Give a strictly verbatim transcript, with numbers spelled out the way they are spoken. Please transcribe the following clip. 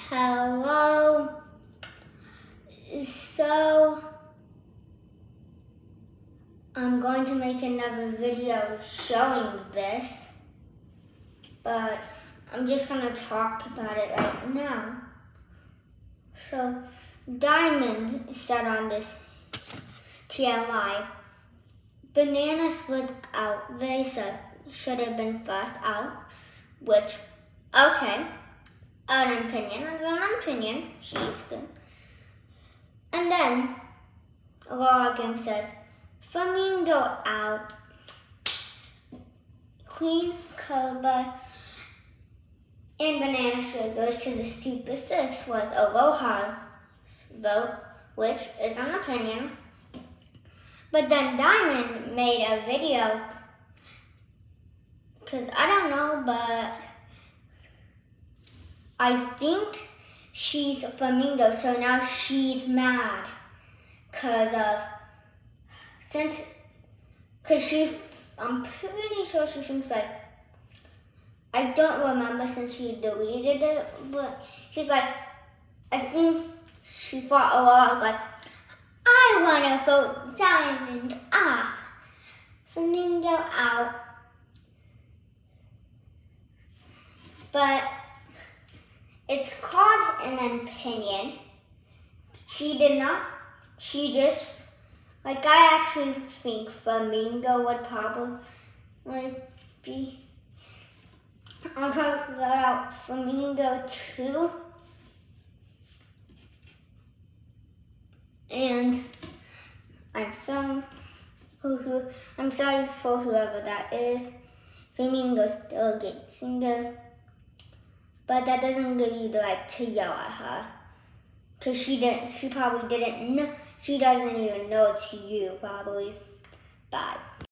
Hello. So I'm going to make another video showing this, but I'm just going to talk about it right now. So Diamond said on this T M I, bananas without Vesa should have been first out, which, okay, an opinion is an opinion, she's good. And then Login says, Flamingo out, Queen Cobra and Banana Split goes to the Super Six was Aloha's vote, which is an opinion. But then Diamond made a video, because I don't know, but I think she's a Flamingo, so now she's mad. Because of, since, because she, I'm pretty sure she thinks like, I don't remember since she deleted it, but she's like, I think she thought a lot of like, I want to vote Diamond off, Flamingo out. But it's called an opinion. She did not, she just, like I actually think Flamingo would probably be, I'll probably vote out Flamingo too. And I'm sorry, who, who, I'm sorry for whoever that is. Flamingo still gets single. But that doesn't give you the right to yell at her. Because she didn't, she probably didn't know, she doesn't even know it's you, probably. Bye.